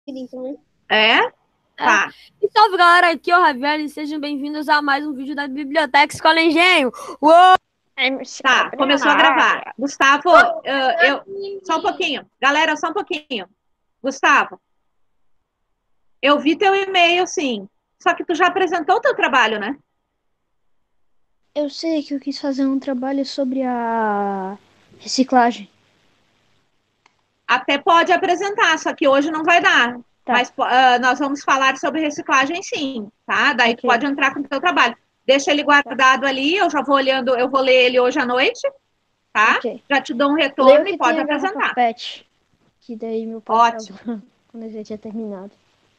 Então, É? é. Tá, E salve, galera, aqui é o Javier e sejam bem-vindos a mais um vídeo da Biblioteca Escola Engenho. Uou! MC tá. Gabriel na Começou a gravar. área. Gustavo, só um pouquinho. Galera, só um pouquinho. Gustavo, eu vi teu e-mail, sim. Só que tu já apresentou o teu trabalho, né? Eu sei que eu quis fazer um trabalho sobre a reciclagem. Até pode apresentar, só que hoje não vai dar. Tá, Mas nós vamos falar sobre reciclagem, sim, tá? Daí tu ok. pode entrar com o teu trabalho. Deixa ele Tá, guardado ali, eu já vou olhando, eu vou ler ele hoje à noite, tá? ok. Já te dou um Leio retorno e que tem pode a garrafa apresentar. PET, que daí meu pai falou Ótimo. quando eu já tinha terminado.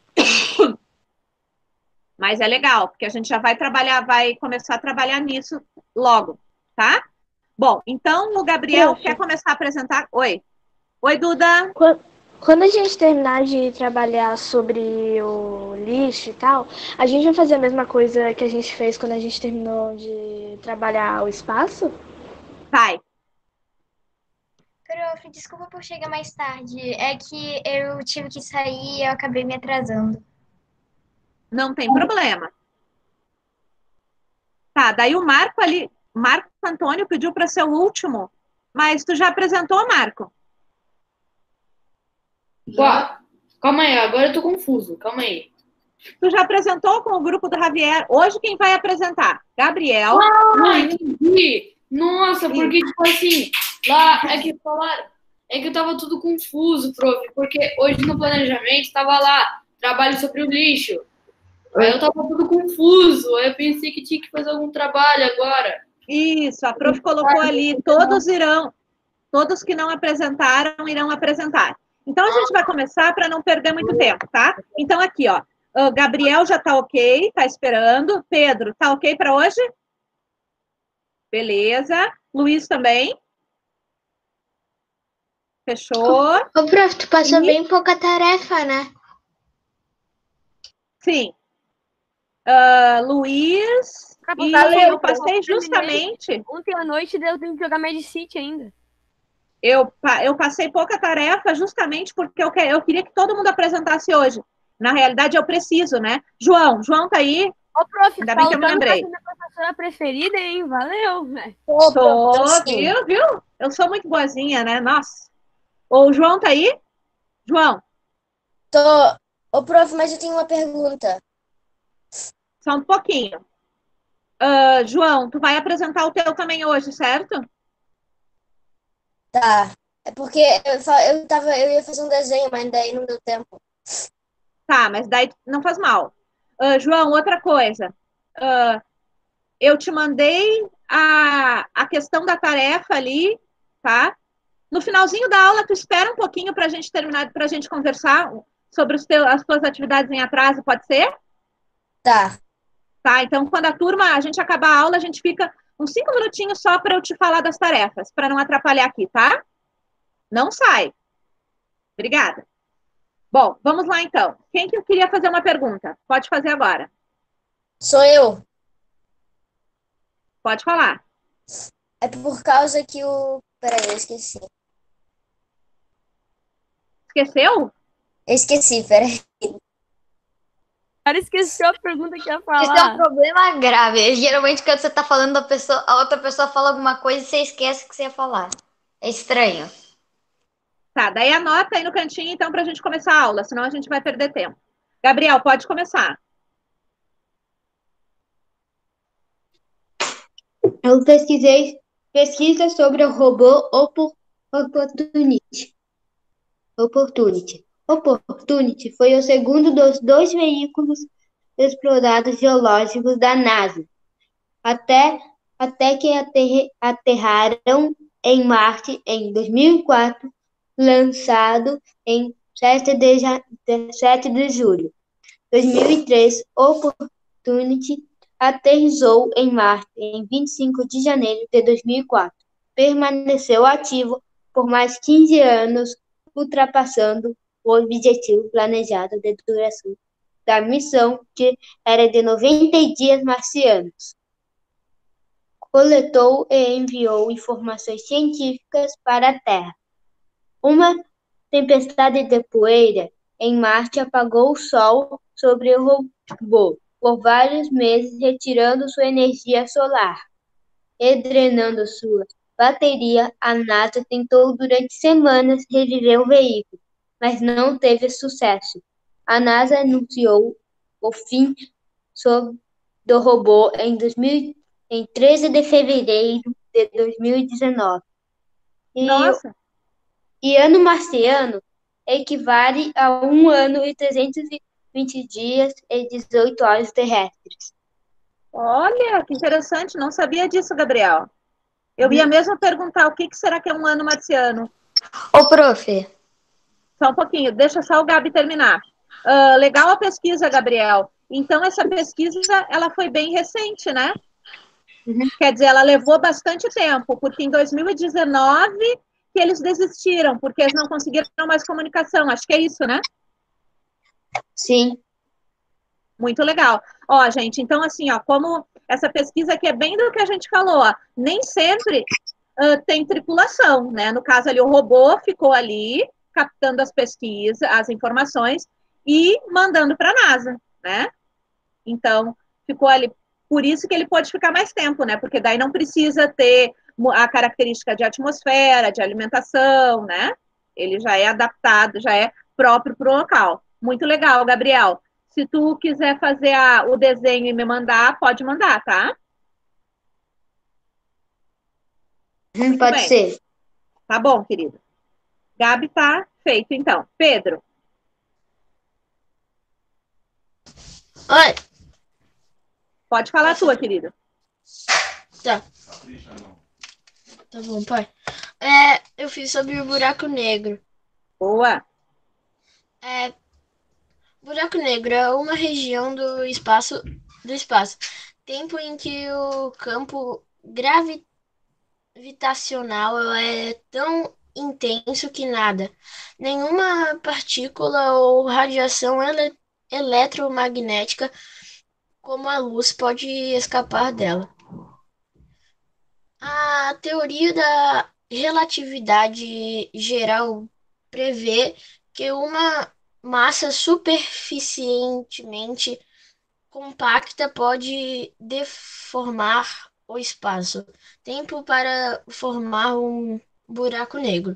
Mas é legal, porque a gente já vai trabalhar, vai começar a trabalhar nisso logo, tá? Bom, então o Gabriel Prof, quer começar a apresentar. Oi. Oi, Duda. quando a gente terminar de trabalhar sobre o lixo e tal, a gente vai fazer a mesma coisa que a gente fez quando a gente terminou de trabalhar o espaço? Vai. Prof, desculpa por chegar mais tarde. É que eu tive que sair e eu acabei me atrasando. Não tem problema. Tá, daí o Marco ali, Marco Antônio pediu para ser o último, mas tu já apresentou, Marco? Calma aí, agora eu tô confuso. Calma aí. Tu já apresentou com o grupo do Javier. Hoje quem vai apresentar? Gabriel, Ah, Luiz entendi! Nossa, e... porque, tipo assim, lá é que falaram. É que eu tava tudo confuso, prof, porque hoje no planejamento tava lá, trabalho sobre o lixo. Aí eu tava tudo confuso. Aí eu pensei que tinha que fazer algum trabalho agora. Isso, a prof colocou ali, todos que não apresentaram irão apresentar. Então a gente vai começar para não perder muito tempo, tá? Então aqui, ó, o Gabriel já tá ok, tá esperando. Pedro, tá ok para hoje? Beleza. Luiz também? Fechou? Ô, prof, tu passou E bem pouca tarefa, né? sim, Luiz e Valeu, eu pô. passei Terminei. justamente, Ontem à noite deu tempo de jogar Medicity ainda. eu passei pouca tarefa justamente porque eu queria que todo mundo apresentasse hoje. Na realidade, eu preciso, né? João tá aí? Ô, prof, Ainda bem que eu me faltando pra ser lembrei. minha professora preferida, hein? Valeu, velho. Sou, viu? Eu sou muito boazinha, né? Nossa. O João tá aí? João, Tô. Ô, prof, mas eu tenho uma pergunta. só um pouquinho. João, tu vai apresentar o teu também hoje, certo? Tá. É porque eu ia fazer um desenho, mas daí não deu tempo. Tá, mas daí não faz mal. João, outra coisa. Ah, eu te mandei a questão da tarefa ali, tá? No finalzinho da aula, tu espera um pouquinho para a gente terminar, para a gente conversar sobre as tuas atividades em atraso, pode ser? Tá. Tá, então quando a gente acabar a aula, a gente fica uns 5 minutinhos só para eu te falar das tarefas, para não atrapalhar aqui, tá? Não sai. Obrigada. Bom, vamos lá então. Quem que queria fazer uma pergunta? Pode fazer agora. Sou eu. Pode falar. É por causa que o. Peraí, eu esqueci. Esqueceu? Eu esqueci, peraí. O cara esqueceu a pergunta que ia Isso é um falar. problema grave. Geralmente, quando você tá falando, a outra pessoa fala alguma coisa e você esquece o que você ia falar. É estranho. Tá, daí anota aí no cantinho então para a gente começar a aula, senão a gente vai perder tempo. Gabriel, pode começar. Eu pesquisei pesquisa sobre o robô Opportunity. Opportunity foi o segundo dos dois veículos explorados geológicos da NASA, até, até que aterraram em Marte em 2004, lançado em 7 de julho de 2003. Opportunity aterrissou em Marte em 25 de janeiro de 2004. Permaneceu ativo por mais 15 anos, ultrapassando o objetivo planejado de duração da missão, que era de 90 dias marcianos. Coletou e enviou informações científicas para a Terra. Uma tempestade de poeira em Marte apagou o Sol sobre o robô por vários meses, retirando sua energia solar e drenando sua bateria. A NASA tentou durante semanas reviver o veículo, mas não teve sucesso. A NASA anunciou o fim do robô em 13 de fevereiro de 2019. Nossa, E ano marciano equivale a 1 ano e 320 dias e 18 horas terrestres. olha, que interessante, não sabia disso, Gabriel. Eu ia mesmo perguntar o que será que é um ano marciano. Ô, prof. Só um pouquinho, deixa só o Gabi terminar. Legal a pesquisa, Gabriel. Então, essa pesquisa, ela foi bem recente, né? Quer dizer, ela levou bastante tempo, porque em 2019 que eles desistiram, porque eles não conseguiram mais comunicação. Acho que é isso, né? Sim. Muito legal. Ó, gente, então assim, ó, como essa pesquisa aqui é bem do que a gente falou, ó, nem sempre tem tripulação, né? No caso ali, o robô ficou ali captando as pesquisas, as informações e mandando para a NASA, né? Então, ficou ali. Por isso que ele pode ficar mais tempo, né? Porque daí não precisa ter a característica de atmosfera, de alimentação, né? Ele já é adaptado, já é próprio para o local. Muito legal, Gabriel. Se tu quiser fazer o desenho e me mandar, pode mandar, tá? Pode bem. ser. Tá bom, querido. Gabi, tá feito, então. Pedro. Oi. Pode falar a tua, querido. Tá. Tá bom, pai. Eu fiz sobre o buraco negro. Boa. Buraco negro é uma região do espaço, tempo em que o campo gravitacional é tão intenso que nada, nenhuma partícula ou radiação eletromagnética como a luz pode escapar dela. A teoria da relatividade geral prevê que uma massa suficientemente compacta pode deformar o espaço-tempo para formar um buraco negro.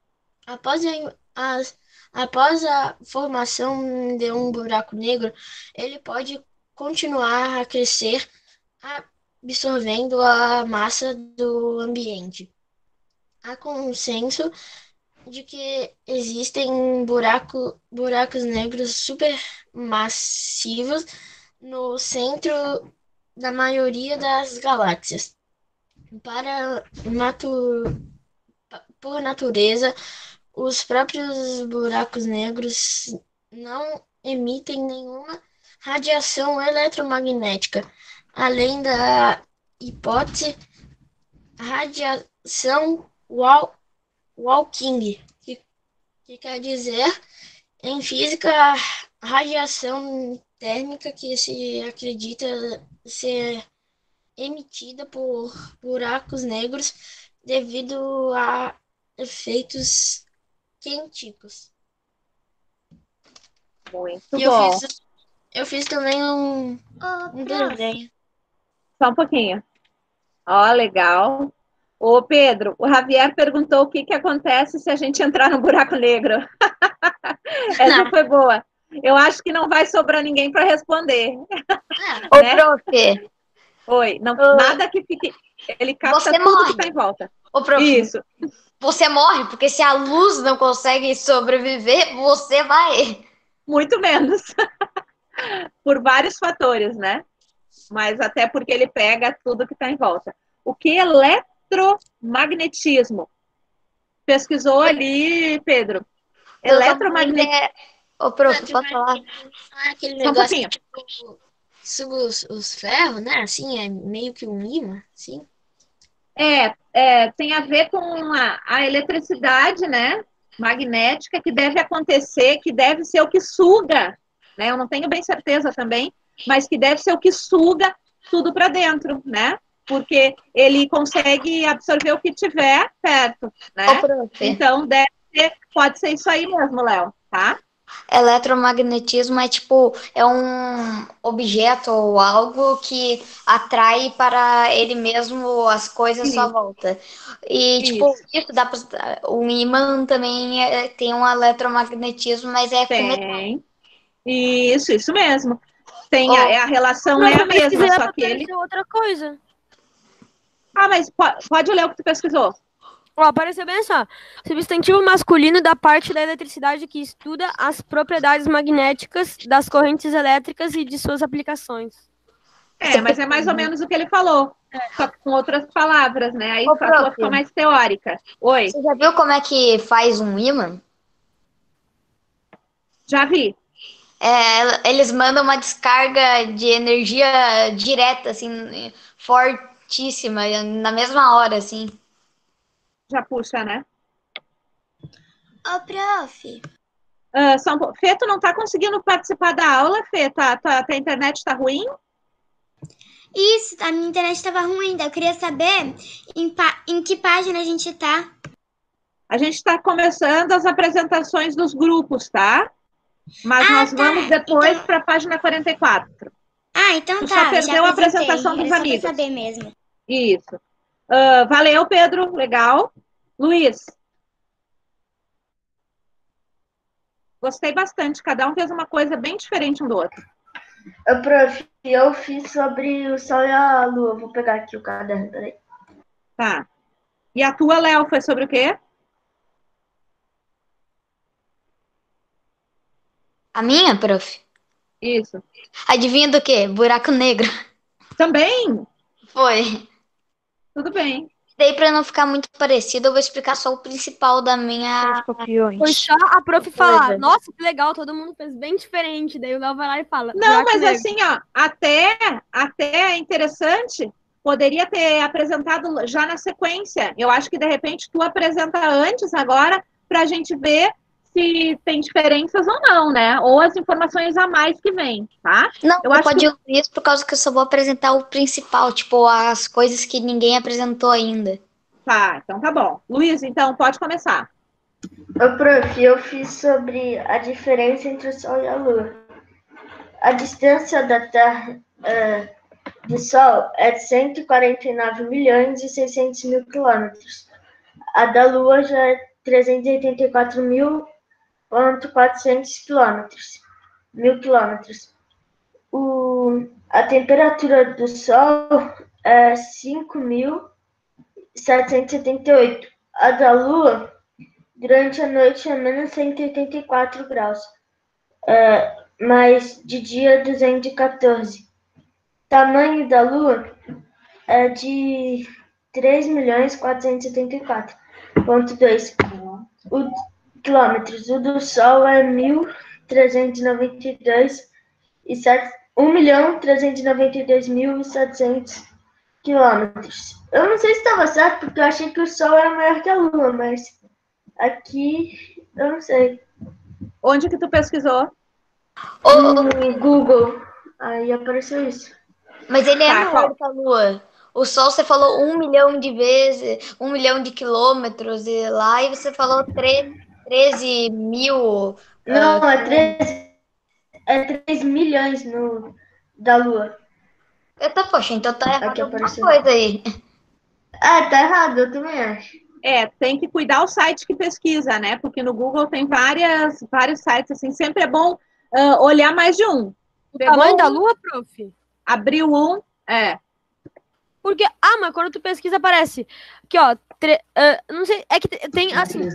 Após a formação de um buraco negro, ele pode continuar a crescer, absorvendo a massa do ambiente. Há consenso de que existem buracos negros supermassivos no centro da maioria das galáxias. Por natureza, os próprios buracos negros não emitem nenhuma radiação eletromagnética, além da hipótese radiação Hawking, que quer dizer, em física, radiação térmica que se acredita ser emitida por buracos negros devido a efeitos quânticos. Muito E bom. eu fiz também um desenho. Só um pouquinho. Ó, legal. Ô, Pedro, o Javier perguntou o que acontece se a gente entrar no buraco negro. Essa foi boa. Eu acho que não vai sobrar ninguém para responder. Ô, Né? prof. Oi, não, nada que fique. Ele capta Você tudo morre. que está em volta. Ô, prof. Isso. Você morre, porque se a luz não consegue sobreviver, você vai. Muito menos. Por vários fatores, né? Mas até porque ele pega tudo que está em volta. O que é eletromagnetismo? Pesquisou ali, Pedro. Eletromagnetismo. Ô, prof, pode falar? Aquele Só um negócio pouquinho. que tipo, suga os ferros, né? Assim, é meio que um imã, assim. Tem a ver com a eletricidade, né? Magnética que deve acontecer, que deve ser o que suga, né? Eu não tenho bem certeza também, mas que deve ser o que suga tudo para dentro, né? Porque ele consegue absorver o que tiver perto, né? Ô, prof. Então pode ser isso aí mesmo, Léo, tá? Eletromagnetismo é tipo, é um objeto ou algo que atrai para ele mesmo as coisas à sua Isso. volta. E tipo, Isso. isso dá pra, o ímã também tem um eletromagnetismo, mas é com metal. Tem. Isso mesmo. Tem Ou- a relação Prof, é a eu pesquisei mesma, lá só pra que ele... aparecer outra coisa. Ah, mas pode ler o que tu pesquisou. Ó, apareceu bem assim, ó. Substantivo masculino da parte da eletricidade que estuda as propriedades magnéticas das correntes elétricas e de suas aplicações. Mas é mais ou menos o que ele falou. Só que com outras palavras, né? Aí Ô, a tua prof, ficou mais teórica. Oi, você já viu como é que faz um ímã? já vi. Eles mandam uma descarga de energia direta, assim, fortíssima, na mesma hora, assim. Já puxa, né? Ô, prof. Fê, tu não tá conseguindo participar da aula, Fê? Tua internet tá ruim? Isso, a minha internet estava ruim. Eu queria saber em que página a gente tá. A gente está começando as apresentações dos grupos, tá? Mas nós vamos depois para a página 44. Então Tu tá. só perdeu a apresentação dos Era só amigos. pra saber mesmo. Isso. Valeu, Pedro. Legal. Luiz. Gostei bastante. Cada um fez uma coisa bem diferente um do outro. Prof, eu fiz sobre o Sol e a Lua. Vou pegar aqui o caderno, peraí. Tá. E a tua, Léo, foi sobre o quê? A minha, prof? Isso. Adivinha do quê? Buraco negro. Também? Foi. Tudo bem. Daí, pra não ficar muito parecido, eu vou explicar só o principal da minha... Foi só a prof falar, Coisa. nossa, que legal, todo mundo fez bem diferente. Daí o Léo vai lá e fala. Não, buraco mas negro. assim, ó, até é interessante, poderia ter apresentado já na sequência. Eu acho que, de repente, tu apresenta antes agora, para a gente ver se tem diferenças ou não, né? Ou as informações a mais que vêm, tá? Não, Eu acho pode que... ir isso por causa que eu só vou apresentar o principal, tipo, as coisas que ninguém apresentou ainda. Tá, então tá bom. Luiz, então, pode começar. Prof, eu fiz sobre a diferença entre o Sol e a Lua. A distância da Terra do Sol é de 149 milhões e 600 mil quilômetros. A da Lua já é 384.400 mil quilômetros. A temperatura do Sol é 5.778. A da Lua, durante a noite, é menos 184 graus. Mas de dia, 214. Tamanho da Lua é de 3.474.2 quilômetros. O do Sol é 1.392.700 quilômetros. Eu não sei se estava certo, porque eu achei que o Sol era maior que a Lua, mas aqui eu não sei. Onde que tu pesquisou? No Google. Aí apareceu isso. Mas ele é Tá, maior qual? que a Lua. O Sol você falou 1 milhão de vezes, 1 milhão de quilômetros, e lá e você falou 13 mil. Não, é 3 milhões da Lua. Poxa, então tá errado Aqui alguma apareceu. coisa aí. Tá errado, eu também acho. Tem que cuidar o site que pesquisa, né? Porque no Google tem vários sites, assim, sempre é bom olhar mais de um. O tamanho da Lua, prof? Abriu um, Porque, mas quando tu pesquisa aparece aqui, ó, não sei, é que tem, assim,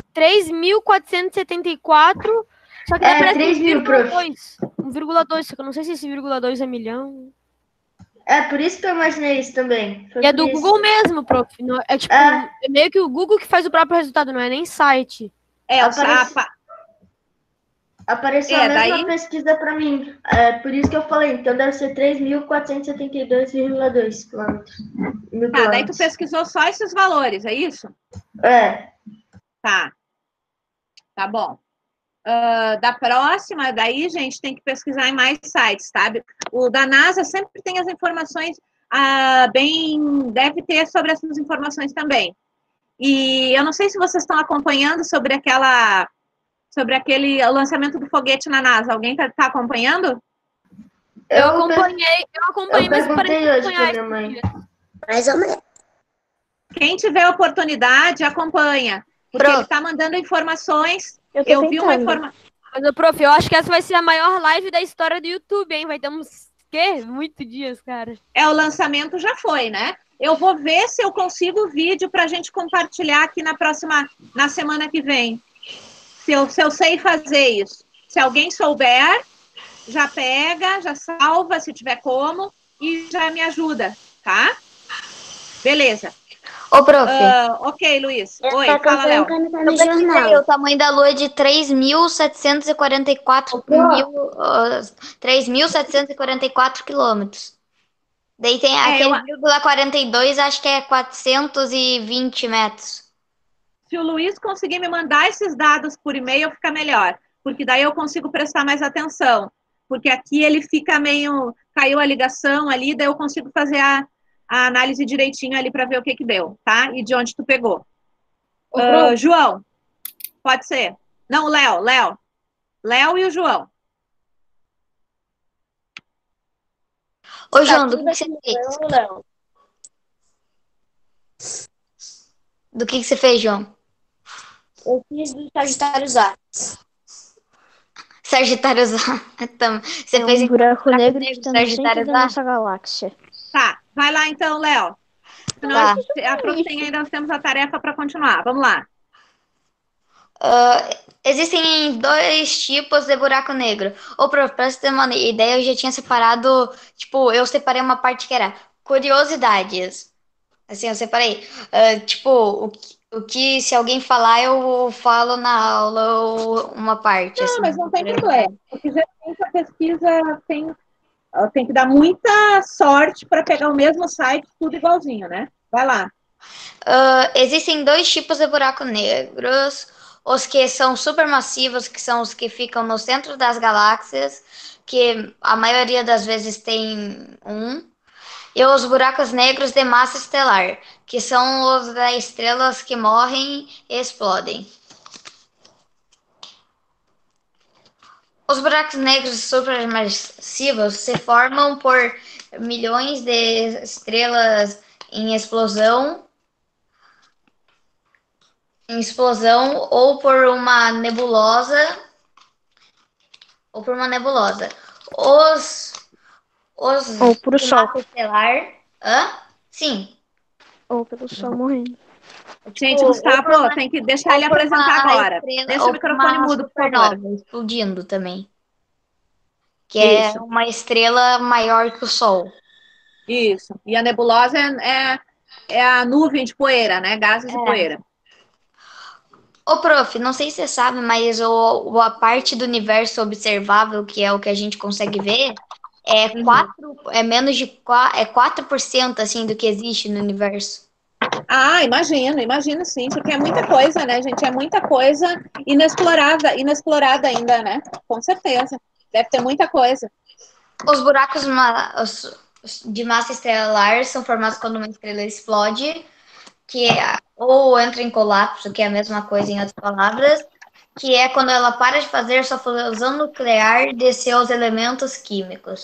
3.474, só que aparece 3 mil, prof. 1,2, só que eu não sei se esse 1,2 é milhão. Por isso que eu imaginei isso também. E é do Google mesmo, prof. Não, é tipo, é meio que o Google que faz o próprio resultado, não é nem site. Apareceu a mesma pesquisa para mim. Por isso que eu falei. Então deve ser 3.472,2 quilômetros. Daí tu pesquisou só esses valores, é isso? Tá bom. Da próxima, daí, gente, tem que pesquisar em mais sites, sabe? O da NASA sempre tem as informações deve ter sobre essas informações também. E eu não sei se vocês estão acompanhando sobre aquela sobre aquele o lançamento do foguete na NASA. Alguém tá acompanhando? Eu acompanhei, mas parei de perguntei hoje acompanhar pra minha esses mãe. dias. Mais ou menos. Quem tiver oportunidade, acompanha. Porque Prof. ele está mandando informações. Eu tô Eu vi uma tentando. informação. Mas, ô, prof, eu acho que essa vai ser a maior live da história do YouTube, hein? Vai ter uns, quê? Muitos dias, cara. O lançamento já foi, né? Eu vou ver se eu consigo o vídeo para a gente compartilhar aqui na semana que vem. Se eu sei fazer isso. Se alguém souber, já pega, já salva, se tiver como, e já me ajuda, tá? Beleza. Ô, prof. Ok, Luiz. Eu Oi, tô fala, Léo. acompanhando tá Eu no pesquisei, jornal. o tamanho da Lua é de 3.744 quilômetros. Daí tem aquele 0,42, acho que é 420 metros. Se o Luiz conseguir me mandar esses dados por e-mail, fica melhor, porque daí eu consigo prestar mais atenção. Porque aqui ele fica meio. Caiu a ligação ali, daí eu consigo fazer a análise direitinho ali para ver o que deu, tá? E de onde tu pegou. João, pode ser. Não, Léo. Léo e o João. Ô, João, do que você fez? Léo. Do que você fez, João? Eu fiz do Sagitários A. Sagitários A. Você É fez um então buraco negro que negro, está no centro Sagitários da A? nossa galáxia. Tá, vai lá então, Léo. Senão Tá. a prof tem ainda temos a tarefa para continuar. Vamos lá. Existem dois tipos de buraco negro. Ô, prof, pra você ter uma ideia, eu já tinha separado, tipo, eu separei uma parte que era curiosidades. Assim, eu separei. Tipo, o que se alguém falar, eu falo na aula ou uma parte, Não, assim. mas não tem problema. Porque geralmente a pesquisa tem que dar muita sorte para pegar o mesmo site, tudo igualzinho, né? Vai lá. Existem dois tipos de buracos negros. Os que são supermassivos, que são os que ficam no centro das galáxias, que a maioria das vezes tem um. E os buracos negros de massa estelar, que são os das estrelas que morrem e explodem. Os buracos negros supermassivos se formam por milhões de estrelas em explosão ou por uma nebulosa. Os Ou pro de Sol. massa estelar. Sim. Ou pelo Sol morrendo. Gente, Gustavo, tem que deixar ele apresentar agora. Deixa o microfone mudo, por favor. Supernova explodindo também. Que é Isso. uma estrela maior que o Sol. Isso. E a nebulosa é a nuvem de poeira, né? Gases e poeira. Ô, prof, não sei se você sabe, mas a parte do universo observável, que é o que a gente consegue ver, é menos de 4% assim, do que existe no universo. Ah, imagino sim, porque é muita coisa, né, gente? É muita coisa inexplorada ainda, né? Com certeza. Deve ter muita coisa. Os buracos de massa estelar são formados quando uma estrela explode, ou entra em colapso, que é a mesma coisa em outras palavras, que é quando ela para de fazer sua fusão nuclear de seus elementos químicos.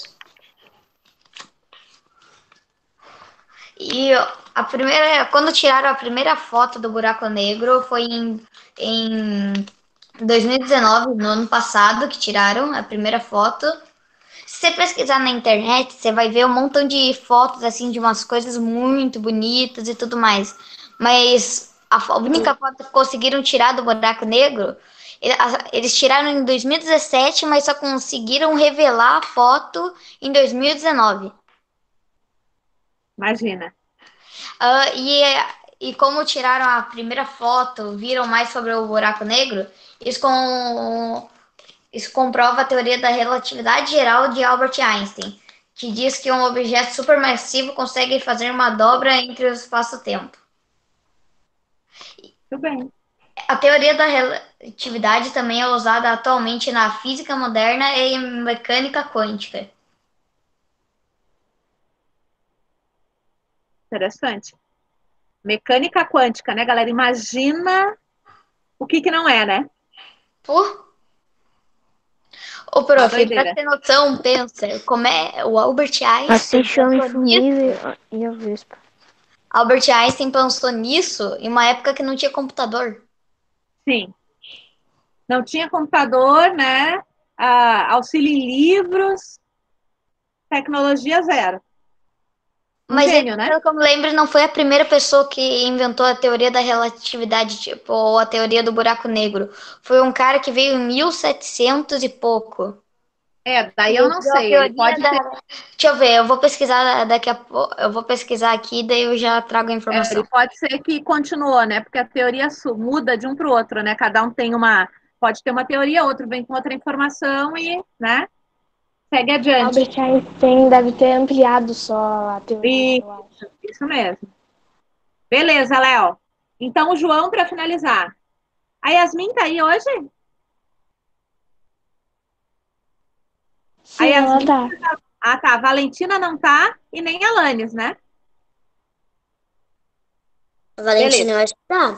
E quando tiraram a primeira foto do buraco negro foi em 2019, no ano passado, que tiraram a primeira foto. Se você pesquisar na internet, você vai ver um montão de fotos assim de umas coisas muito bonitas e tudo mais. Mas a única foto que conseguiram tirar do buraco negro, eles tiraram em 2017, mas só conseguiram revelar a foto em 2019. Imagina. E como tiraram a primeira foto, viram mais sobre o buraco negro, isso comprova a teoria da relatividade geral de Albert Einstein, que diz que um objeto supermassivo consegue fazer uma dobra entre o espaço-tempo. Tudo bem. A teoria da relatividade também é usada atualmente na física moderna e em mecânica quântica. Interessante. Mecânica quântica, né, galera? Imagina o que não é, né? Ô, Uma prof, pra doideira. ter noção, pensa, como é o Albert Einstein Assiste pensou Homem-Formiga nisso. e a Vespa. Albert Einstein pensou nisso em uma época que não tinha computador. Sim. Não tinha computador, né? Auxílio em livros, tecnologia zero. Um Mas ele, gênio, né? pelo que eu me lembro, não foi a primeira pessoa que inventou a teoria da relatividade, tipo, ou a teoria do buraco negro. Foi um cara que veio em 1700 e pouco. Daí eu Ele não criou a sei. Ele teoria pode da... ter. Deixa eu ver, eu vou pesquisar daqui a pouco. Eu vou pesquisar aqui, daí eu já trago a Ele informação. pode ser que continuou, né? Porque a teoria muda de um para o outro, né? Cada um tem uma. Pode ter uma teoria, outro vem com outra informação e, né? Segue adiante. Albert Einstein deve ter ampliado só a teoria, eu acho. Isso mesmo. Beleza, Léo. Então, o João, para finalizar. A Yasmin tá aí hoje? A Sim, ela Yasmin. tá. Ah, tá. A Valentina não tá e nem a Lanes, né? Valentina, Beleza. eu acho que tá.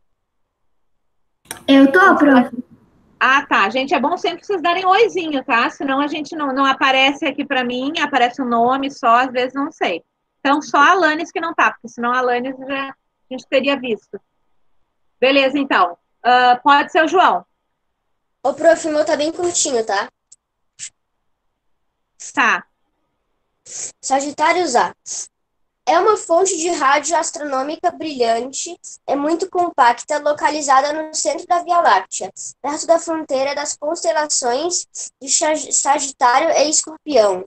Eu tô, prof. Ah, tá. Gente, é bom sempre vocês darem oizinho, tá? Senão a gente não aparece aqui para mim, aparece o nome só, às vezes não sei. Então, só a Lanes que não tá, porque senão a Lanes já a gente teria visto. Beleza, então. Pode ser o João. Ô, prof, o meu tá bem curtinho, tá? Tá. Sagitários A. É uma fonte de rádio astronômica brilhante, é muito compacta, localizada no centro da Via Láctea, perto da fronteira das constelações de Sagitário e Escorpião.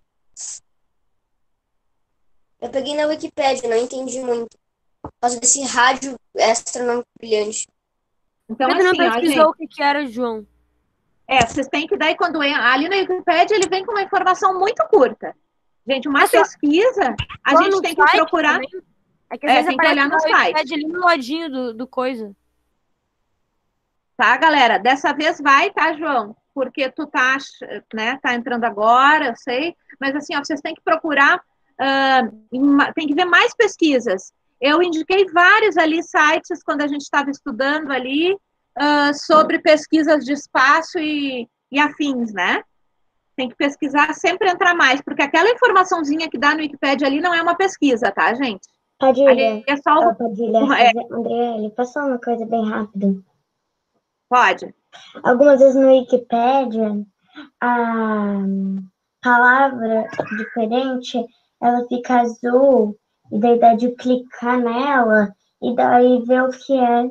Eu peguei na Wikipédia, não entendi muito, por causa desse rádio astronômico brilhante. Então, Mas tu não assim, ó, pesquisou gente. o que era, João? Vocês têm que daí quando ali no Wikipedia ele vem com uma informação muito curta. Gente, uma Mas só- pesquisa, a Só gente no tem que site procurar, também? É que às vezes tem que aparece olhar no no site, Wikipedia ali no ladinho do coisa. tá, galera? Dessa vez vai, tá, João? Porque tu tá, né, tá entrando agora, eu sei, mas assim, ó, vocês têm que procurar, tem que ver mais pesquisas. Eu indiquei vários ali sites quando a gente estava estudando ali sobre pesquisas de espaço e afins, né? Tem que pesquisar, sempre entrar mais, porque aquela informaçãozinha que dá no Wikipedia ali não é uma pesquisa, tá, gente? Padilha, Ali é só Padilha, André, posso falar uma coisa bem rápido? Pode. Algumas vezes no Wikipedia, a palavra diferente, ela fica azul, e daí dá de clicar nela, e daí ver o que é.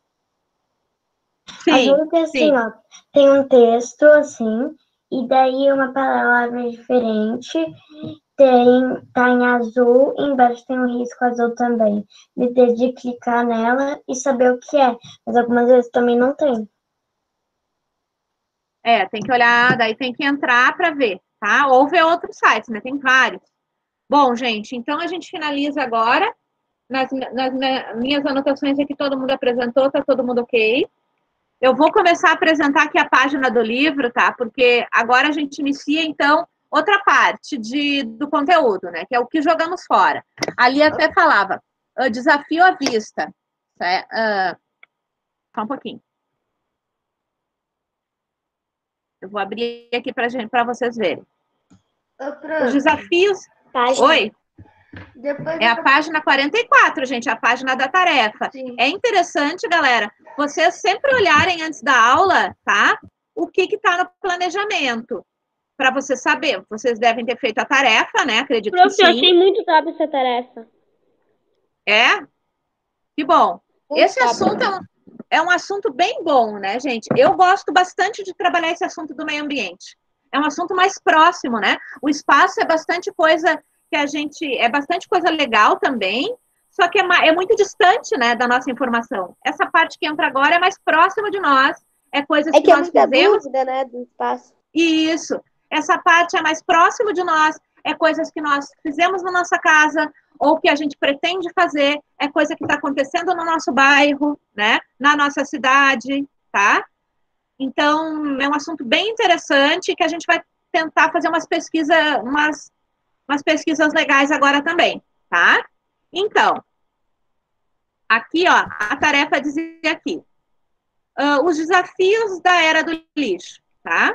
Às Sim, vezes, assim, sim. ó, tem um texto, assim, e daí uma palavra diferente, tá em azul, e embaixo tem um risco azul também. De ter de clicar nela e saber o que é. Mas algumas vezes também não tem. Tem que olhar, daí tem que entrar para ver, tá? Ou ver outros sites, né? Tem vários. Bom, gente, então a gente finaliza agora. Nas minhas anotações aqui, todo mundo apresentou, tá todo mundo ok. Eu vou começar a apresentar aqui a página do livro, tá? Porque agora a gente inicia, então, outra parte do conteúdo, né? Que é o que jogamos fora. Ali até falava, desafio à vista. Só um pouquinho. Eu vou abrir aqui para vocês verem. Os desafios... Página. Oi? É a página 44, gente, a página da tarefa. Sim. É interessante, galera, vocês sempre olharem antes da aula, tá? O que está no planejamento. Para você saber. Vocês devem ter feito a tarefa, né? Acredito que sim. Eu achei muito top essa tarefa. É? Que bom. Muito Esse top. assunto é um assunto bem bom, né, gente? Eu gosto bastante de trabalhar esse assunto do meio ambiente. É um assunto mais próximo, né? O espaço é bastante coisa que é bastante coisa legal também, só que é muito distante, né, da nossa informação. Essa parte que entra agora é mais próxima de nós, é coisas que nós fizemos. Dúvida, né, do espaço. Isso. Essa parte é mais próxima de nós, é coisas que nós fizemos na nossa casa, ou que a gente pretende fazer, é coisa que está acontecendo no nosso bairro, né, na nossa cidade, tá? Então, é um assunto bem interessante que a gente vai tentar fazer umas pesquisas legais agora também, tá? Então, aqui, ó, a tarefa dizia aqui. os desafios da era do lixo, tá?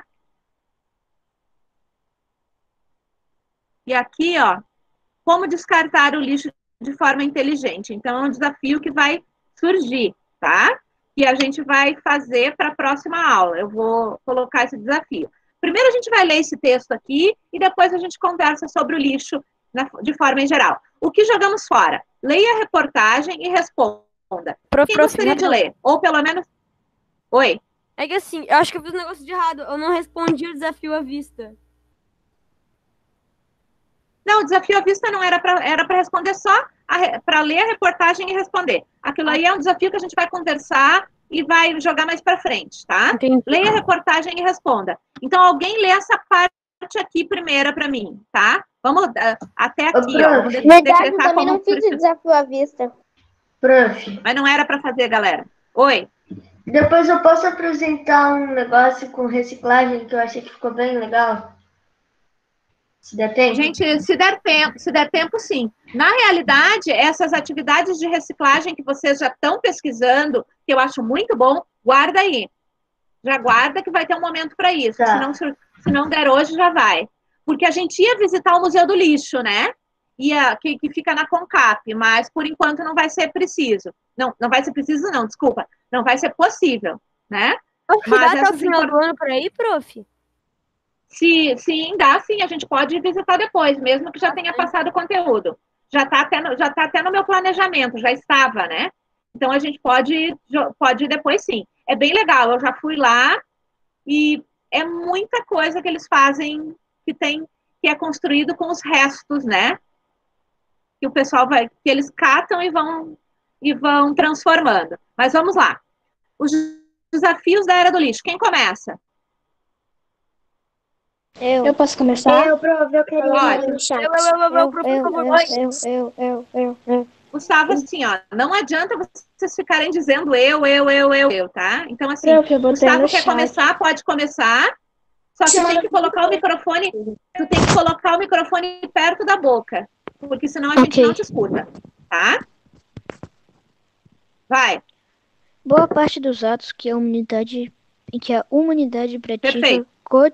E aqui, ó, como descartar o lixo de forma inteligente. Então, é um desafio que vai surgir, tá? E a gente vai fazer para a próxima aula. Eu vou colocar esse desafio. Primeiro, a gente vai ler esse texto aqui e depois a gente conversa sobre o lixo de forma em geral. O que jogamos fora? Leia a reportagem e responda. Quem gostaria de ler? Ou pelo menos... Oi? É que assim, eu acho que eu fiz um negócio de errado. Eu não respondi o desafio à vista. Não, o desafio à vista não era para responder só, para ler a reportagem e responder. Aquilo aí é um desafio que a gente vai conversar e vai jogar mais para frente, tá? Entendi. Leia a reportagem e responda. Então, alguém lê essa parte aqui primeira para mim, tá? Vamos até aqui, ó. Vamos Verdade, eu também não fiz o desafio à vista. Prof, Mas não era para fazer, galera. Oi? depois eu posso apresentar um negócio com reciclagem que eu achei que ficou bem legal? Se der tempo? Gente, se der tempo, sim. Na realidade, essas atividades de reciclagem que vocês já estão pesquisando, que eu acho muito bom, guarda aí. Já guarda que vai ter um momento para isso. Tá. Se não der hoje, já vai. Porque a gente ia visitar o Museu do Lixo, né? Que fica na Concap, mas por enquanto não vai ser preciso. Não vai ser preciso, não, desculpa. Não vai ser possível, né? Mas dá até o final do ano por aí, prof? Sim, dá sim. A gente pode visitar depois, mesmo que já tenha passado o conteúdo. Já está até no meu planejamento, já estava, né? Então a gente pode ir depois sim. É bem legal, eu já fui lá e é muita coisa que eles fazem que é construído com os restos, né? Que o pessoal que eles catam e vão transformando. Mas vamos lá. Os desafios da era do lixo. Quem começa? Eu posso começar? Eu queria Pode. ler no chat. Eu. Gustavo, assim, ó, não adianta vocês ficarem dizendo eu, tá? Então, assim, Prof, eu botei Gustavo no quer chat. começar, pode começar, só que tem que colocar o microfone, tu tem que colocar o microfone perto da boca, porque senão a gente Ok. não te escuta, tá? Vai, Boa parte dos atos que a humanidade pratica Perfeito.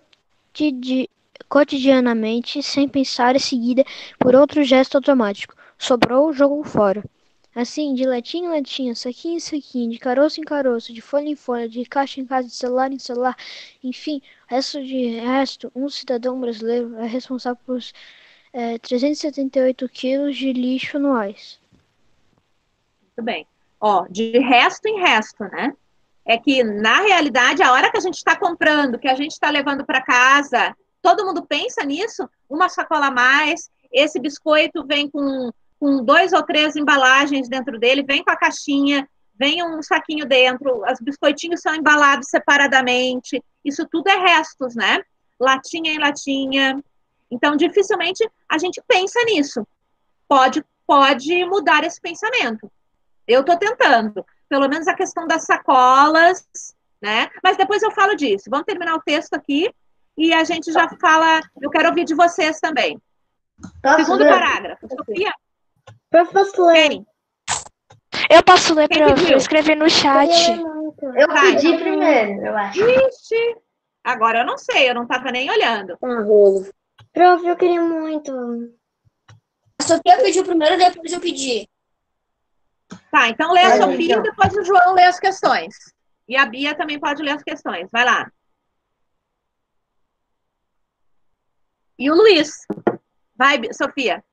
cotidianamente, sem pensar, é seguida por outro gesto automático. Sobrou, jogou fora. Assim, de latinha em latinha, saquinho em saquinho, de caroço em caroço, de folha em folha, de caixa em caixa, de celular em celular, enfim, resto, um cidadão brasileiro é responsável por 378 quilos de lixo anuais. muito bem. Ó, de resto em resto, né? É que, na realidade, a hora que a gente está comprando, que a gente está levando para casa, todo mundo pensa nisso, uma sacola a mais, esse biscoito vem com 2 ou 3 embalagens dentro dele, vem com a caixinha, vem um saquinho dentro, os biscoitinhos são embalados separadamente, isso tudo é restos, né? Latinha em latinha. Então, dificilmente a gente pensa nisso. Pode mudar esse pensamento. Eu estou tentando. Pelo menos a questão das sacolas, né? Mas depois eu falo disso. Vamos terminar o texto aqui e a gente já fala. Eu quero ouvir de vocês também. Segundo parágrafo. Sofia? Prof, posso ler? Quem? Eu posso ler, Quem prof. pediu? Eu escrevi no chat. Eu pedi primeiro, eu acho. Ixi, agora eu não sei, eu não estava nem olhando. Prof, eu queria muito. A Sofia pediu primeiro, depois eu pedi. Tá, então lê a Vai, Sofia então. e depois o João lê as questões. E a Bia também pode ler as questões. Vai lá. E o Luiz. Vai, Sofia.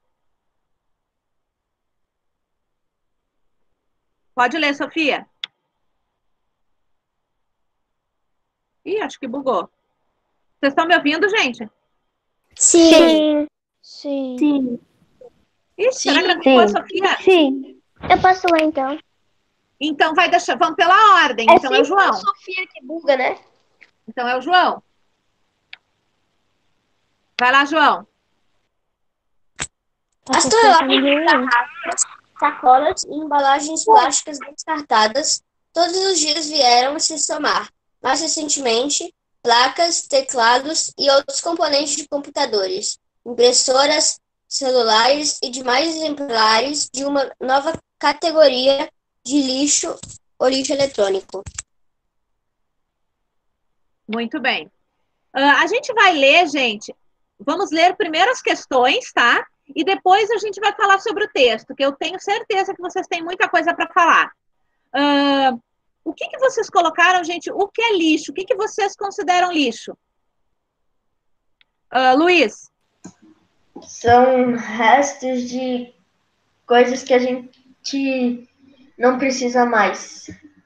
Pode ler, Sofia. Ih, acho que bugou. Vocês estão me ouvindo, gente? Sim. Sim. Ixi, será que bugou a Sofia? Sim. Eu posso ler, então. Então vamos pela ordem. Então é o João. Sofia que buga, né? Então é o João. Vai lá, João. As toneladas de garrafas, sacolas e embalagens plásticas descartadas todos os dias vieram se somar. Mais recentemente, placas, teclados e outros componentes de computadores, impressoras, celulares e demais exemplares de uma nova categoria de lixo, o lixo eletrônico. Muito bem. A gente vai ler, gente, vamos ler primeiro as questões, tá? E depois a gente vai falar sobre o texto, que eu tenho certeza que vocês têm muita coisa para falar. O que vocês colocaram, gente? O que é lixo? O que vocês consideram lixo? Luiz? São restos de coisas que a gente não precisa mais.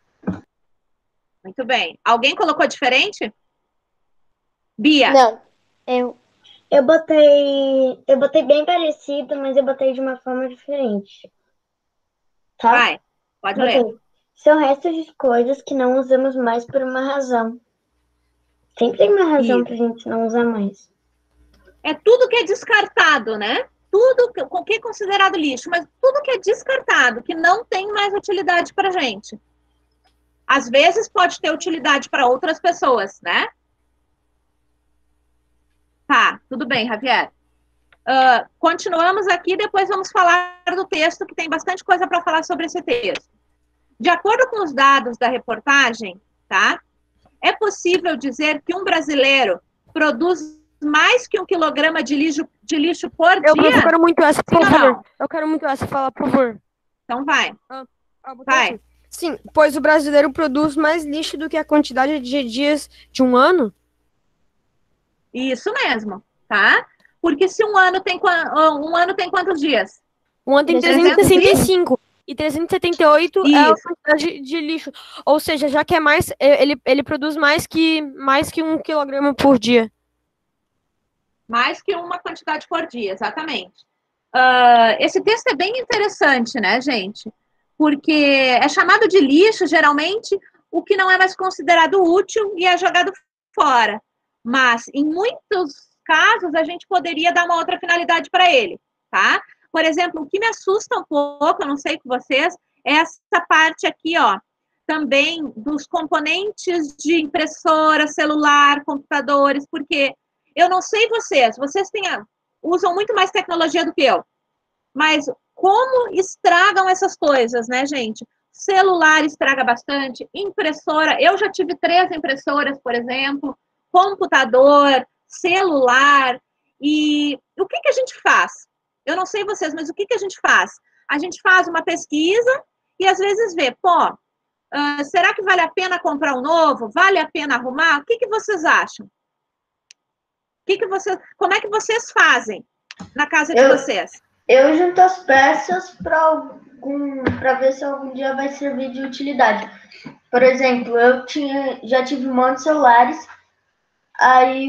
Muito bem. Alguém colocou diferente? Bia? Não. Eu botei bem parecido, mas eu botei de uma forma diferente. Tá? Vai, pode ler. São restos de coisas que não usamos mais por uma razão. Sempre tem uma razão pra gente não usar mais. É tudo que é descartado, né? Tudo o que é considerado lixo, mas tudo que é descartado, que não tem mais utilidade pra gente. Às vezes pode ter utilidade para outras pessoas, né? Tá, tudo bem, Javier. Continuamos aqui, depois vamos falar do texto, que tem bastante coisa para falar sobre esse texto. De acordo com os dados da reportagem, tá? É possível dizer que um brasileiro produz mais que 1 quilograma de lixo por dia? Eu quero muito essa, por favor. Eu quero muito essa, fala, por favor. Então vai. Vai. Sim, pois o brasileiro produz mais lixo do que a quantidade de dias de um ano? Isso mesmo, tá? Porque se um ano tem quantos dias? Um ano tem 365 e 378 é a quantidade de lixo. Ou seja, já que é mais, ele produz mais que 1 quilograma por dia. Mais que uma quantidade por dia, exatamente. Esse texto é bem interessante, né, gente? Porque é chamado de lixo, geralmente, o que não é mais considerado útil e é jogado fora. Mas, em muitos casos, a gente poderia dar uma outra finalidade para ele, tá? Por exemplo, o que me assusta um pouco, eu não sei com vocês, é essa parte aqui, ó, também dos componentes de impressora, celular, computadores, porque eu não sei vocês usam muito mais tecnologia do que eu, mas como estragam essas coisas, né, gente? Celular estraga bastante, impressora, eu já tive 3 impressoras, por exemplo, computador, celular, e o que a gente faz? Eu não sei vocês, mas o que a gente faz? A gente faz uma pesquisa e às vezes vê, será que vale a pena comprar um novo? Vale a pena arrumar? O que vocês acham? Como é que vocês fazem na casa de vocês? Eu junto as peças para ver se algum dia vai servir de utilidade. Por exemplo, já tive um monte de celulares, aí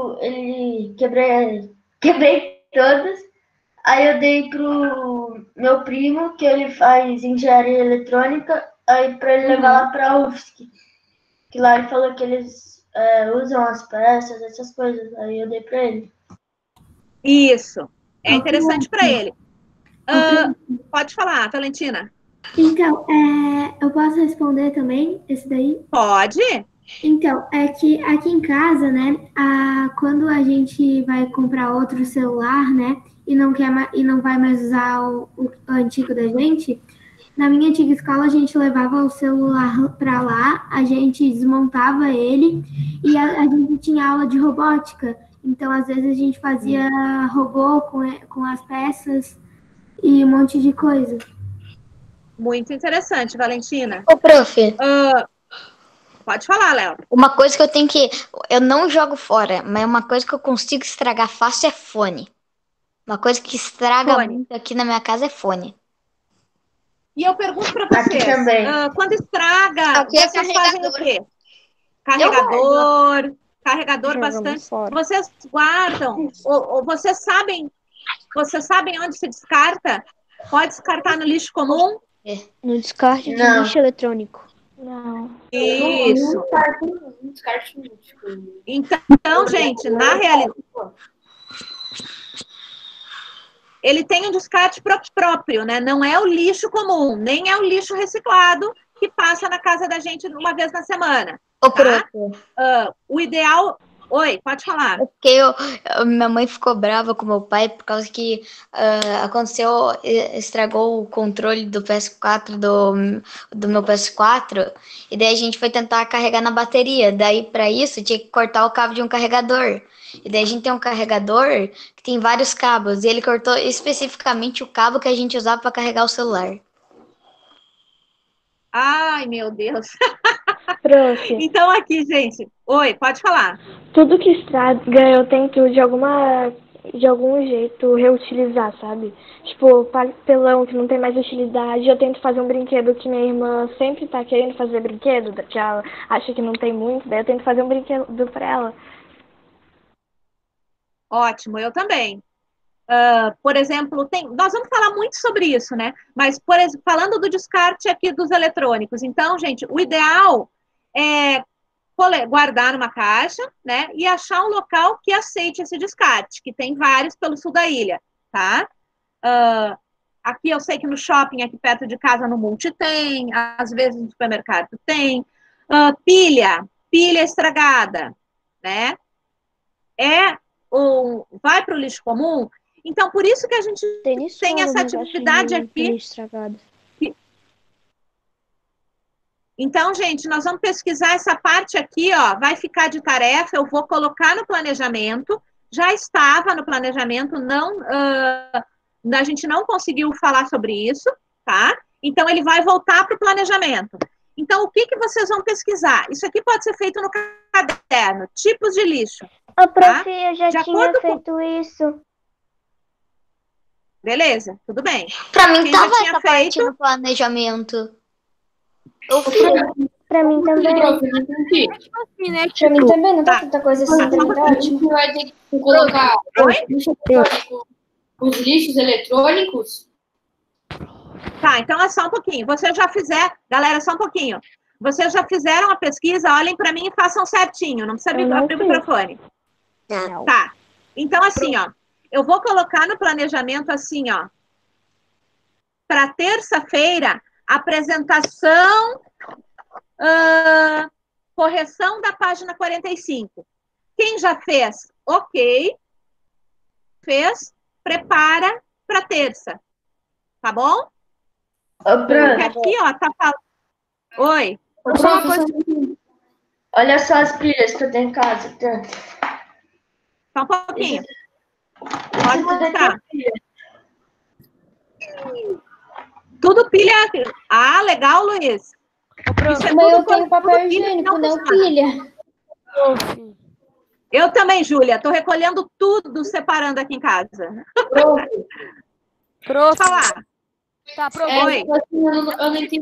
quebrei todos, aí eu dei pro meu primo, que ele faz engenharia eletrônica, aí para ele levar lá para a UFSC, que lá ele falou que eles usam as peças, essas coisas, aí eu dei para ele. Isso. É interessante para ele. Pode falar, Valentina. Então, eu posso responder também esse daí? Pode. Então, é que aqui em casa, né, quando a gente vai comprar outro celular, né, e não vai mais usar o antigo da gente, na minha antiga escola a gente levava o celular para lá, a gente desmontava ele e a gente tinha aula de robótica. Então, às vezes a gente fazia robô com as peças e um monte de coisa. Muito interessante, Valentina. Ô, prof. Pode falar, Léo. Uma coisa que eu não jogo fora, mas uma coisa que eu consigo estragar fácil é fone. Uma coisa que estraga muito aqui na minha casa é fone. E eu pergunto para vocês, quando estraga, vocês fazem o quê? Carregador bastante. Vocês guardam? Ou vocês sabem onde se descarta? Pode descartar no lixo comum? No descarte de lixo eletrônico. Não. Isso. Então, gente, na realidade, ele tem um descarte próprio, né? Não é o lixo comum, nem é o lixo reciclado que passa na casa da gente uma vez na semana. Tá? O ideal Oi, pode falar. Porque minha mãe ficou brava com meu pai por causa que estragou o controle do PS4, do meu PS4, e daí a gente foi tentar carregar na bateria. Daí, para isso, tinha que cortar o cabo de um carregador. E daí a gente tem um carregador que tem vários cabos, e ele cortou especificamente o cabo que a gente usava para carregar o celular. Ai, meu Deus. Prof. Então, aqui, gente. Oi, pode falar. Tudo que estraga eu tento de algum jeito reutilizar, sabe? Tipo, papelão que não tem mais utilidade, eu tento fazer um brinquedo que minha irmã sempre tá querendo fazer brinquedo, que ela acha que não tem muito, daí eu tento fazer um brinquedo pra ela. Ótimo, eu também. Por exemplo, nós vamos falar muito sobre isso, né? Mas, falando do descarte aqui dos eletrônicos, então, gente, o ideal é guardar numa caixa, né? E achar um local que aceite esse descarte, que tem vários pelo sul da ilha, tá? Aqui eu sei que no shopping aqui perto de casa no Multi tem, às vezes no supermercado tem. Pilha estragada, né? Vai para o lixo comum. Então, por isso que a gente tem essa atividade aqui. Então, gente, nós vamos pesquisar essa parte aqui, ó, vai ficar de tarefa, eu vou colocar no planejamento, já estava no planejamento, a gente não conseguiu falar sobre isso, tá? Então, ele vai voltar para o planejamento. Então, o que vocês vão pesquisar? Isso aqui pode ser feito no caderno, tipos de lixo. Ô, prof, eu já tinha feito isso. Beleza, tudo bem. Pra mim tava essa parte no planejamento. Eu fiz. Pra mim também. Pra mim também, não tá tanta coisa assim, também tá ótimo. Vai ter que colocar os lixos eletrônicos? Tá, então é só um pouquinho. Vocês já fizeram, galera, só um pouquinho. Vocês já fizeram a pesquisa, olhem para mim e façam certinho, não precisa abrir o microfone. Não. Tá, então assim, ó, eu vou colocar no planejamento assim, ó, para terça-feira, apresentação, correção da página 45. Quem já fez, ok. Fez, prepara para terça. Tá bom? Porque aqui, ó, tá falando. Oi. Olha só as pilhas que eu tenho em casa. Só um pouquinho. Pode mostrar. Tudo pilha. Ah, legal, Luiz. Mas eu tenho papel higiênico, não pilha. Eu também, Júlia. Estou recolhendo tudo, separando aqui em casa. Pronto. Falar. Tá, pronto. Oi. Eu não entendi.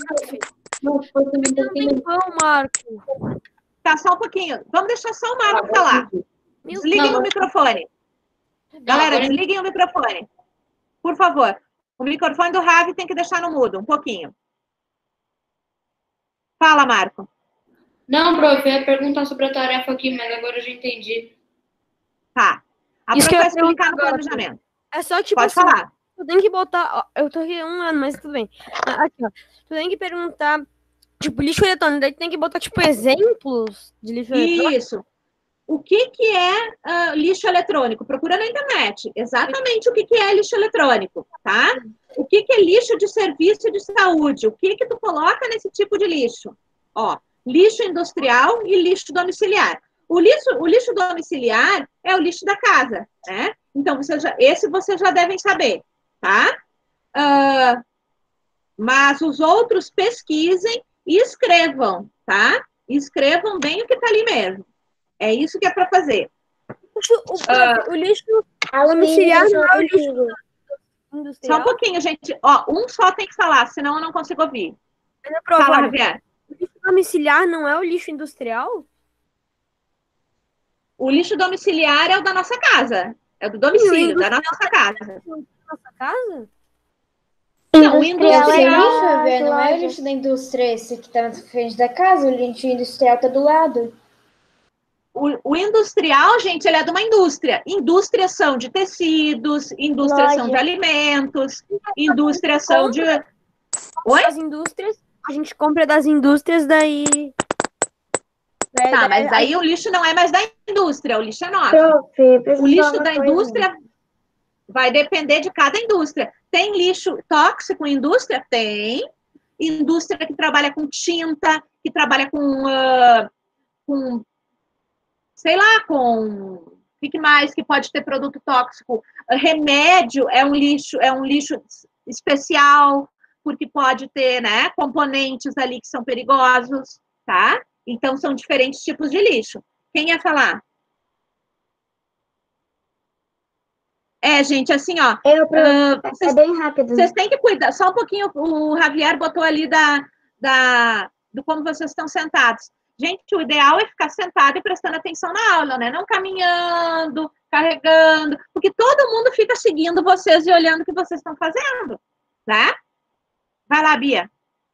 Não, Marco. Tá, só um pouquinho. Vamos deixar só o Marco falar. Desliguem o microfone. Galera, desliguem o microfone. Por favor. O microfone do Ravi tem que deixar no mudo, um pouquinho. Fala, Marco. Não, prof, eu ia perguntar sobre a tarefa aqui, mas agora eu já entendi. Tá. A Isso prof vai que eu explicar no agora, planejamento. É só tipo Pode assim, falar. tu tem que botar. Ó, eu tô aqui 1 ano, mas tudo bem. Aqui, ó. Tu tem que perguntar, tipo, lixo eletrônico. Daí tu tem que botar, tipo, exemplos de lixo eletrônico. Isso. O que é lixo eletrônico? Procura na internet. Exatamente o que é lixo eletrônico, tá? O que é lixo de serviço de saúde? O que tu coloca nesse tipo de lixo? Ó, lixo industrial e lixo domiciliar. O lixo domiciliar é o lixo da casa, né? Então, vocês já devem saber, tá? Mas os outros pesquisem e escrevam, tá? Escrevam bem o que tá ali mesmo. É isso que é para fazer. O lixo domiciliar não é o lixo industrial. Só um pouquinho, gente. Ó, um só tem que falar, senão eu não consigo ouvir. Fala, Javier. O lixo domiciliar não é o lixo industrial? O lixo domiciliar é o da nossa casa. É o do domicílio, da nossa casa. Nossa casa? Não, o industrial... Não é o lixo da indústria esse que tá na frente da casa, o lixo industrial tá do lado. O industrial, gente, ele é de uma indústria. Indústrias são de tecidos, indústrias são de alimentos, indústrias são de... Oi? As indústrias, a gente compra das indústrias, daí... Tá, mas aí o lixo não é mais da indústria, o lixo é nosso. Prof, O lixo da indústria vai depender de cada indústria. Tem lixo tóxico em indústria? Tem. Indústria que trabalha com tinta, que trabalha com sei lá, com o que mais que pode ter produto tóxico? Remédio é um lixo especial, porque pode ter, né, componentes ali que são perigosos, tá? Então, são diferentes tipos de lixo. Quem ia falar? Gente, assim, ó. É bem rápido. Vocês têm que cuidar. Só um pouquinho, o Javier botou ali do como vocês estão sentados. Gente, o ideal é ficar sentado e prestando atenção na aula, né? Não caminhando, carregando, porque todo mundo fica seguindo vocês e olhando o que vocês estão fazendo, né? Vai lá, Bia.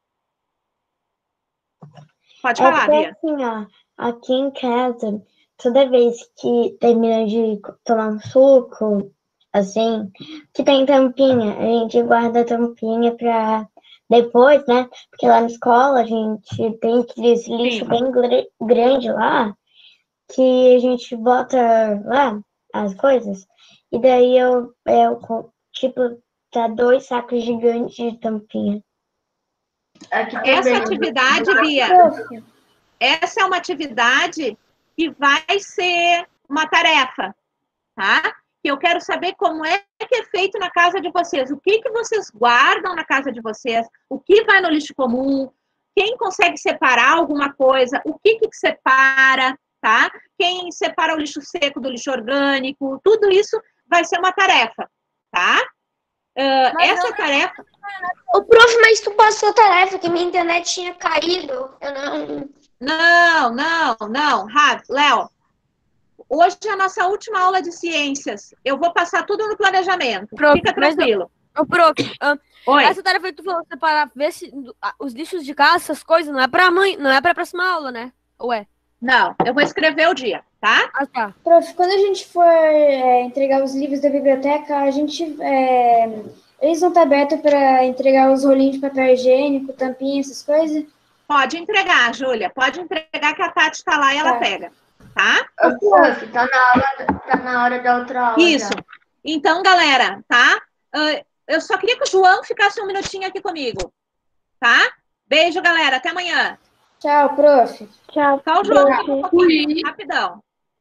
Pode falar, Bia. Assim, ó, aqui em casa, toda vez que termina de tomar um suco, assim, que tem tampinha, a gente guarda a tampinha pra depois, né? Porque lá na escola a gente tem aqueles lixo bem grande lá, que a gente bota lá as coisas, e daí eu tipo, tá 2 sacos gigantes de tampinha. Essa atividade, Bia, essa é uma atividade que vai ser uma tarefa, tá? Que eu quero saber como é que é feito na casa de vocês. O que vocês guardam na casa de vocês? O que vai no lixo comum? Quem consegue separar alguma coisa? O que separa, tá? Quem separa o lixo seco do lixo orgânico? Tudo isso vai ser uma tarefa, tá? Essa tarefa... O prof, mas tu passou a tarefa que minha internet tinha caído. Eu não. Léo, hoje é a nossa última aula de ciências. Eu vou passar tudo no planejamento. Fica tranquilo. Essa tarefa que tu falou, separar, ver se os lixos de casa, essas coisas, não é pra próxima aula, né? Ou é? Não, eu vou escrever o dia, tá? Ah, tá. Prof, quando a gente for entregar os livros da biblioteca, eles vão estar abertos para entregar os rolinhos de papel higiênico, tampinha, essas coisas? Pode entregar, Júlia. Pode entregar que a Tati está lá e ela pega, tá? Prof, tá na hora da outra aula. Isso. Já. Então, galera, tá? Eu só queria que o João ficasse um minutinho aqui comigo, tá? Beijo, galera. Até amanhã. Tchau, prof. Tchau. Só o João aqui um pouquinho, rapidão.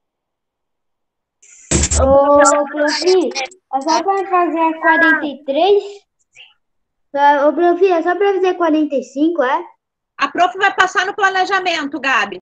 Ô, prof, é só para fazer a 43? Ô, prof, é só para fazer 45, é? A prof vai passar no planejamento, Gabi.